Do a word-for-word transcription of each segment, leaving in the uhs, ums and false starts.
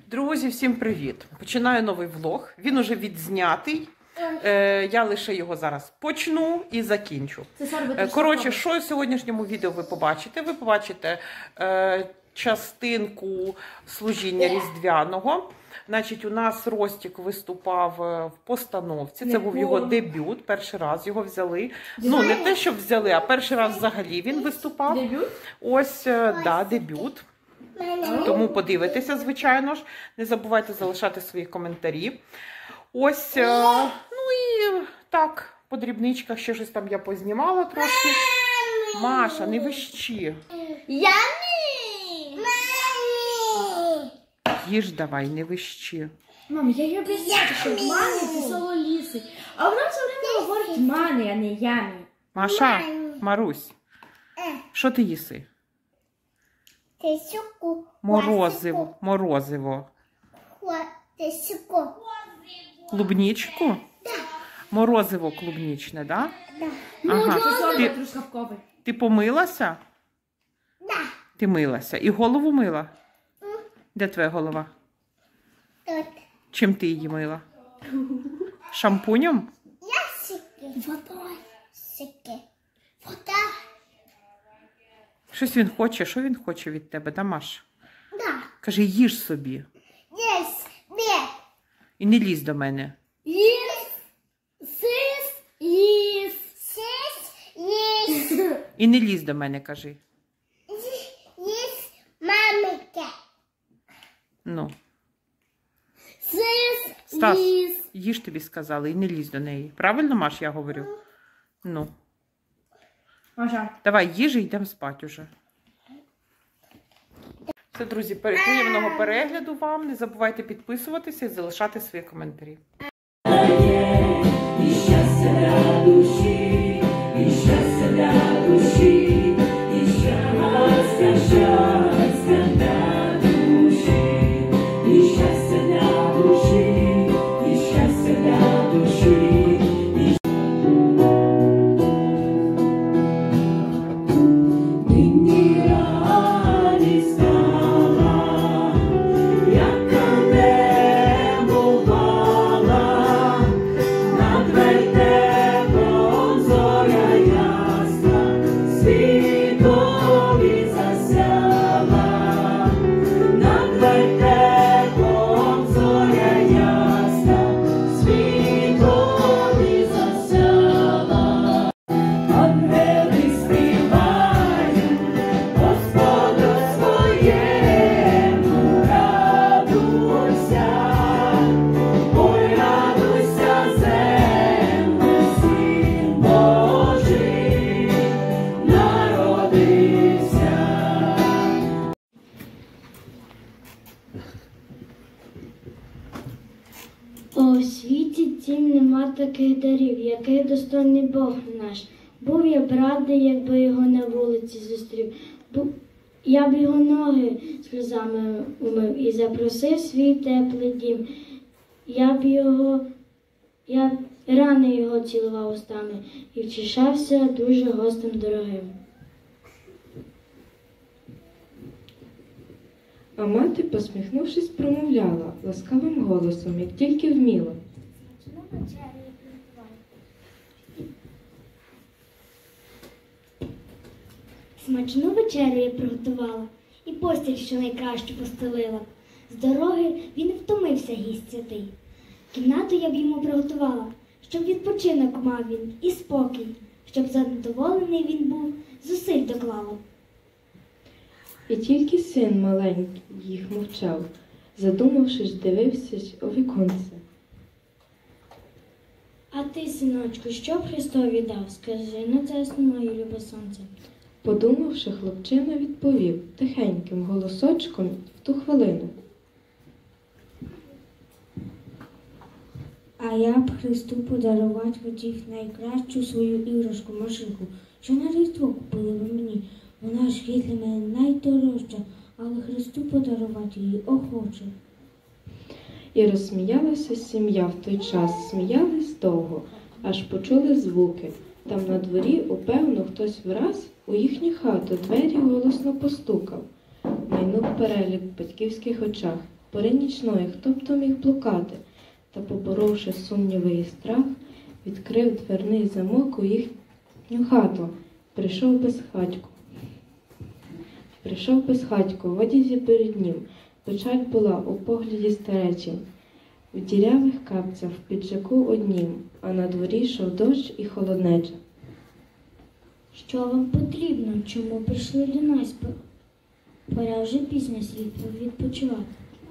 Друзі, всім привіт! Починаю новий влог. Він уже відзнятий. Е, я лише його зараз почну і закінчу. Е, коротше, що в сьогоднішньому відео ви побачите? Ви побачите е, частинку служіння різдвяного. Значить, у нас Ростік виступав в постановці. Це був його дебют. Перший раз його взяли. Ну, не те, що взяли, а перший раз взагалі він виступав. Дебют? Ось, да, дебют. Тому подивитеся, звичайно ж. Не забувайте залишати свої коментарі. Ось, ну і так, по дрібничках ще щось там я познімала трошки. Маша, не вищи. Ямі! Їж давай, не вищи. Мам, я їй об'ясняю, що мамі це соло ліси. А вона все время говорить мамі, а не ямі. Маша, Марусь, що ти їси? Морозиво, морозиво. Клубничку? Морозиво клубничне, да? Ага. Ти, ти помилася? Да. Ти милася. І голову мила? Де твоя голова? Тут. Чим ти її мила? Шампунем? Я сики. Водой. Сики. Вода. Щось він хоче. Що він хоче від тебе, да, Маш? Да. Кажи, їж собі. Єс. Де. І не лізь до мене. Їс. Сис. Їс. Сис. Єс. І не лізь до мене, кажи. Єс. Мамики. Ну. Сис. Стас, Їс. їж тобі сказали, і не лізь до неї. Правильно, Маш, я говорю? Ну. Маша. Давай, їж і йдемо спати уже. Все, друзі, приємного перегляду вам. Не забувайте підписуватися і залишати свої коментарі. І щастя для душі, і щастя для душі, і щастя, щастя для душі, і щастя для душі, і щастя для душі. У світі цім нема таких дарів, який достойний Бог наш. Був я б радий, якби його на вулиці зустрів. Бу... Я б його ноги сльозами умив і запросив свій теплий дім. Я б його, я б рани його цілував устами і вчишався дуже гостем дорогим. А мати, посміхнувшись, промовляла ласкавим голосом, як тільки вміла. Смачну вечерю я приготувала і постіль, що найкраще постелила. З дороги він не втомився, гість святий. Кімнату я б йому приготувала, щоб відпочинок мав він і спокій, щоб задоволений він був, зусиль доклала. І тільки син маленький їх мовчав, задумавшись, дивився у віконце. А ти, синочку, що б Христові дав? Скажи на цесну мою любе сонце. Подумавши, хлопчина відповів тихеньким голосочком в ту хвилину. А я б Христу подарувати хотів найкращу свою іграшку машинку, що на Різдво купили ви мені. Вона ж є для мене найдорожча, але Христу подарувати її охоче. І розсміялася сім'я в той час, сміялись довго, аж почули звуки. Там на дворі, упевно, хтось враз у їхню хату двері голосно постукав. Майнув перелік в батьківських очах. Пори нічної, хто б то міг блукати? Та, поборовши сумніви і страх, відкрив дверний замок у їхню хату. Прийшов безхатько. Прийшов безхатько, в одязі перед ним. Печаль була у погляді старечим. В дірявих капцях, в піджаку однім, а на дворі йшов дощ і холоднеча. Що вам потрібно? Чому прийшли до нас? Пора вже пізня, слід відпочивати.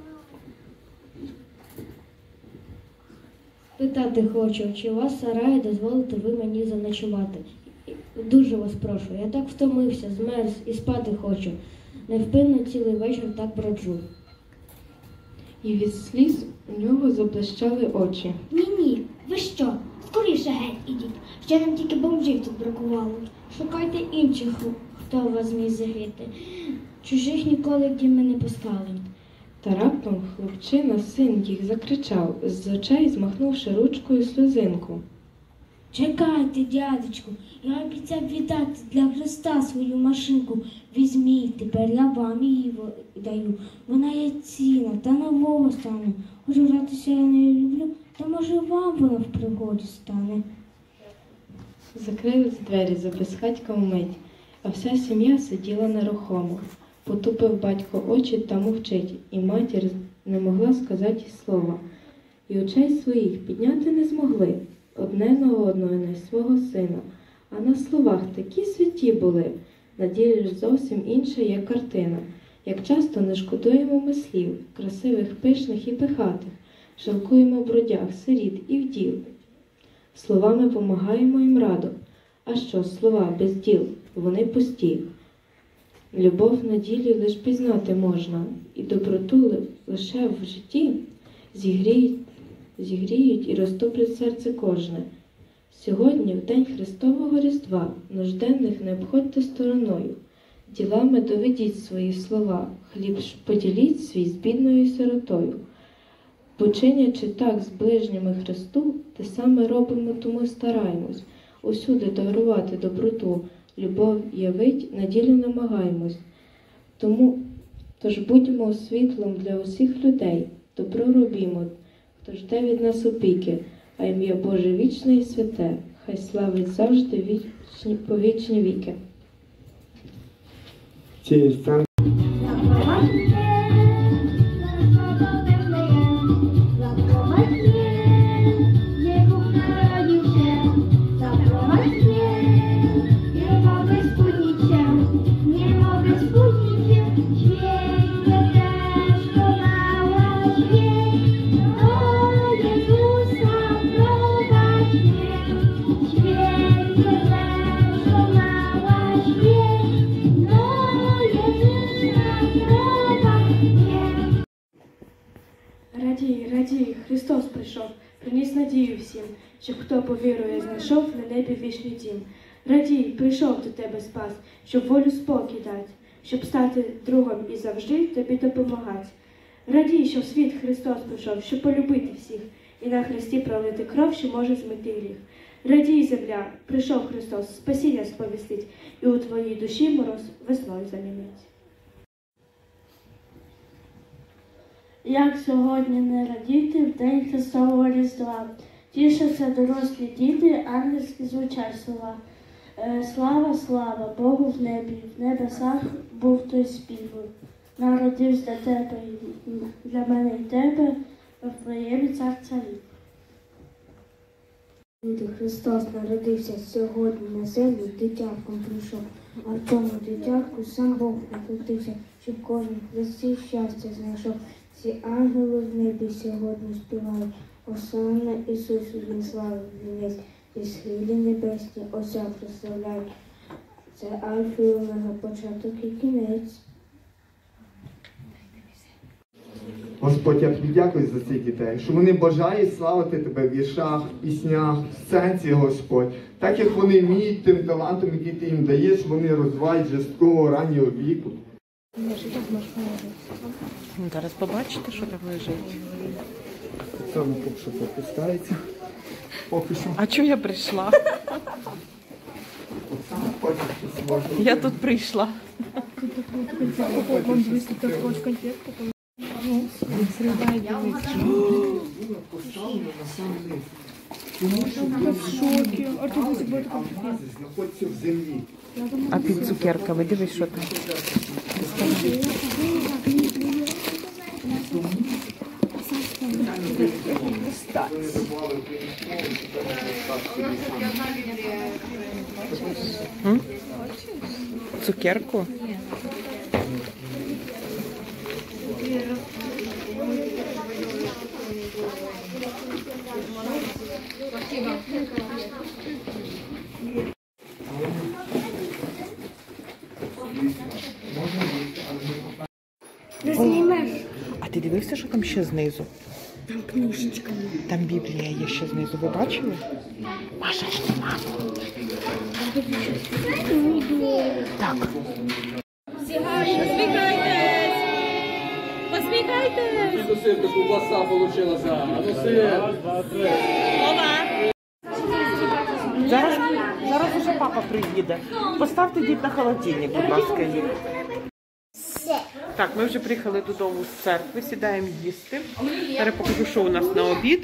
Питати хочу, чи у вас сараї дозволите ви мені заночувати? Дуже вас прошу, я так втомився, змерз і спати хочу. Невпинно цілий вечір так броджу. І від сліз у нього заблищали очі. Ні-ні, ви що? Скоріше геть ідіть. Ще нам тільки бомжів тут бракувало. Шукайте інших, хто вас зміг загріти. Чужих ніколи в дім ми не пускали. Та раптом хлопчина, син їх, закричав, з очей змахнувши ручкою сльозинку. Чекайте, дядечку, я обіцяв віддати для Христа свою машинку. Візьміть, тепер я вам її даю. Вона є цінна, та нового стане. Хоч гратися я не люблю, та може вам вона в пригоді стане. Закрились двері за безхатьком мить, а вся сім'я сиділа нерухомо. Потупив батько очі та мовчить, і матір не могла сказати й слова. І очей своїх підняти не змогли, одне на одного на свого сина. А на словах такі святі були, на ділі ж зовсім інша є картина. Як часто не шкодуємо ми слів, красивих, пишних і пихатих, жалкуємо бродяг, сиріт і вдів. Словами помагаємо їм радо, а що слова без діл, вони пусті. Любов на ділі лиш пізнати можна, і доброту лише в житті зігріють, зігріють і розтоплять серце кожне. Сьогодні, в день Христового Різдва, нужденних не обходьте стороною. Ділами доведіть свої слова, хліб ж поділіть свій з бідною сиротою. Бо чинячи так з ближніми Христу, те саме робимо, тому стараємось. Усюди дарувати доброту, любов явить, на ділі намагаємось. Тому, тож будьмо світлом для усіх людей, добро робімо, хто жде від нас опіки, а ім'я Боже вічне і святе, хай славить завжди вічні, по вічні віки. Цієї сцени Радій, радій, Христос прийшов, приніс надію всім, щоб хто повірує, знайшов на небі вічний дім. Радій, прийшов до тебе спас, щоб волю спокій дати, щоб стати другом і завжди тобі допомагати. Радій, що в світ Христос прийшов, щоб полюбити всіх, і на хресті пролити кров, що може змити гріх. Радій, земля, прийшов Христос, спасіння сповістить, і у твоїй душі мороз весною замінить. Як сьогодні не радіти в день Христового Різдва? Тішаться дорослі діти, ангельські звучать слова. Е, слава, слава Богу в небі, в небесах був той спів. Народився для тебе, для мене і тебе, в твоєму цар царів. Христос народився сьогодні на землю, дитятком прийшов, а в тому дитятку сам Бог накрутився, щоб кожен хресті щастя знайшов. Ці ангели в небі сьогодні співають, осанна Ісусу він слави вінець, і схилі небесні Отця прославляють. Це Альфа і Омега, початок і кінець. Господь, я тобі дякую за цих дітей, що вони бажають славити тебе в віршах, в піснях, в сценці, Господь. Так як вони вміють тим талантом, який ти їм даєш, вони розвивають вже з такого раннього віку. Зараз побачите, що там лежить. Це поки що попускається. Поки що. А чого я прийшла? Потім щось можна. Я тут прийшла. Потім щось. Поставлено на сам низ. Тому що алмази знаходяться в землі. А під цукерками, дивись, що там. М? Цукерку? А ти дивився, що там ще знизу? Там книжечка. Там Біблія є ще знизу. Ви бачили? Маша, що мама? Так. Посміхайтесь! Ну, сир, таку ковбаса получилася. А ну, сир. Зараз, зараз уже папа приїде. Поставте дід на холодильник, будь ласка, їх. Так, ми вже приїхали додому з церкви, сідаємо їсти. Зараз покажу, що у нас на обід.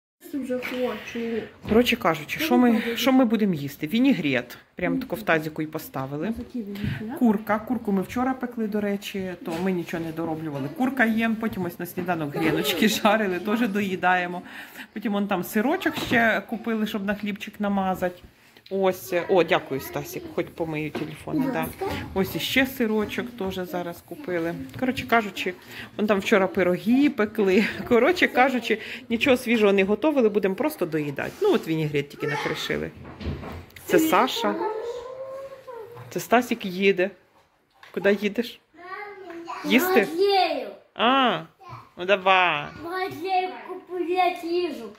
Коротше кажучи, що ми, що ми будемо їсти? Вінігрет. Прямо тако в тазіку і поставили. Курка. Курку ми вчора пекли, до речі, то ми нічого не дороблювали. Курка є, потім ось на сніданок гріночки жарили, теж доїдаємо. Потім вон там сирочок ще купили, щоб на хлібчик намазати. Ось, о, дякую, Стасік, хоч помию телефон. Да. Ось іще сирочок теж зараз купили. Коротше кажучи, вон там вчора пироги пекли. Коротше кажучи, нічого свіжого не готували, будемо просто доїдати. Ну, от вінігрет тільки накришили. Це Саша. Це Стасік їде. Куди їдеш? Їсти? А, ну давай. Магазин купувати їжу.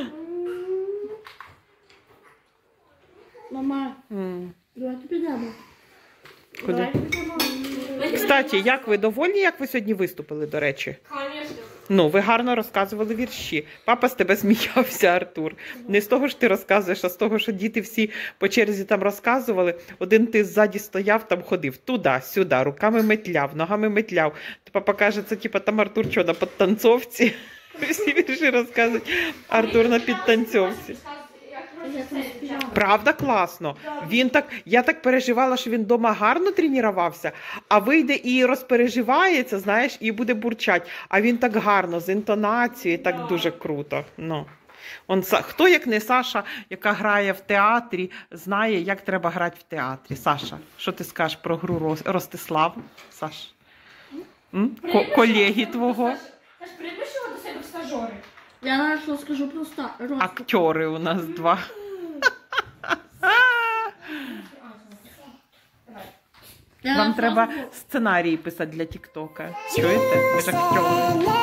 Мама, М. давай підемо. Куди? Кстати, як ви довольні, як ви сьогодні виступили, до речі? Ну, ви гарно розказували вірші. Папа з тебе сміявся, Артур. Не з того, що ти розказуєш, а з того, що діти всі по черзі там розказували. Один ти ззаді стояв, там ходив туди-сюди, руками метляв, ногами метляв. То папа каже, це типа там Артур що, на підтанцовці? Всі вірші розказують. Артур на підтанцовці. Правда, класно. Він так, я так переживала, що він вдома гарно тренувався, а вийде і розпереживається, знаєш, і буде бурчать. А він так гарно, з інтонацією, так дуже круто. Ну. Он, хто, як не Саша, яка грає в театрі, знає, як треба грати в театрі. Саша, що ти скажеш про гру Ростислав? Саш? М? Ко колеги твого? Приймеш його до себе в стажори? Я на що скажу просто. Актери у нас два. Вам треба сценарії писати для Тіктока. Чуєте? Ви ж актери.